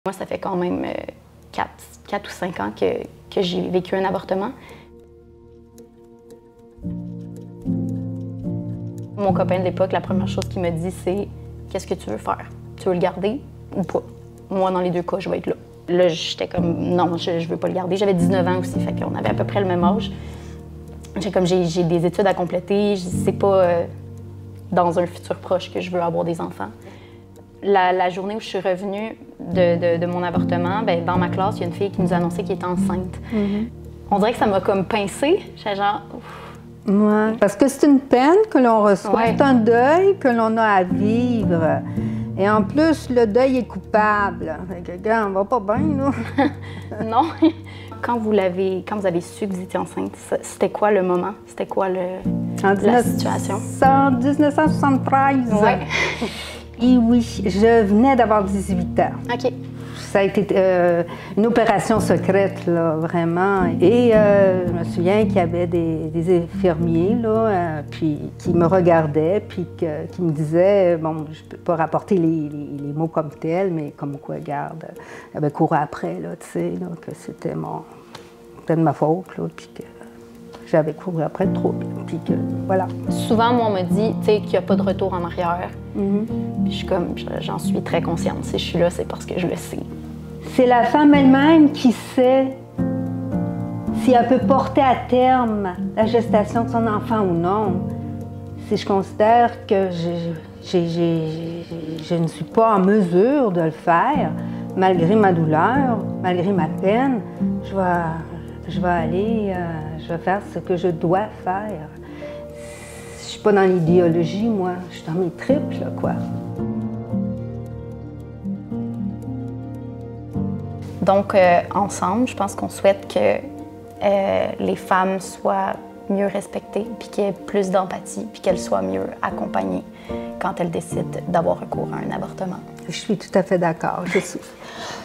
Moi, ça fait quand même 4 ou 5 ans que j'ai vécu un avortement. Mon copain de l'époque, la première chose qu'il me dit, c'est « Qu'est-ce que tu veux faire? Tu veux le garder ou pas? » Moi, dans les deux cas, je vais être là. Là, j'étais comme « Non, je veux pas le garder. » J'avais 19 ans aussi, fait qu'on avait à peu près le même âge. J'ai des études à compléter, c'est pas dans un futur proche que je veux avoir des enfants. La journée où je suis revenue de mon avortement, bien, dans ma classe, il y a une fille qui nous a annoncé qu'elle était enceinte. On dirait que ça m'a comme pincée. J'étais genre... Ouf. Ouais. Parce que c'est une peine que l'on reçoit, Ouais. c'est un deuil que l'on a à vivre. Et en plus, le deuil est coupable. Fait que, gars, on va pas bien, là. Non. Quand vous avez su que vous étiez enceinte, c'était quoi le moment? C'était quoi la situation? En 1973. Ouais. Et oui, je venais d'avoir 18 ans. OK. Ça a été une opération secrète, là, vraiment. Et je me souviens qu'il y avait des infirmiers, là, puis qui me regardaient, puis qui me disaient, bon, je ne peux pas rapporter les mots comme tels, mais comme quoi, garde, il avait couru après, là, tu sais, là, que c'était de ma faute, là, puis que j'avais couru après trop, puis que, voilà. Souvent, moi, on me dit, tu sais, qu'il n'y a pas de retour en arrière. Puis je suis comme, j'en suis très consciente. Si je suis là, c'est parce que je le sais. C'est la femme elle-même qui sait si elle peut porter à terme la gestation de son enfant ou non. Si je considère que je ne suis pas en mesure de le faire, malgré ma douleur, malgré ma peine, je vais faire ce que je dois faire. Je suis pas dans l'idéologie, moi. Je suis dans mes tripes, là, quoi. Donc, ensemble, je pense qu'on souhaite que les femmes soient mieux respectées, puis qu'il y ait plus d'empathie, puis qu'elles soient mieux accompagnées quand elles décident d'avoir recours à un avortement. Je suis tout à fait d'accord. Je suis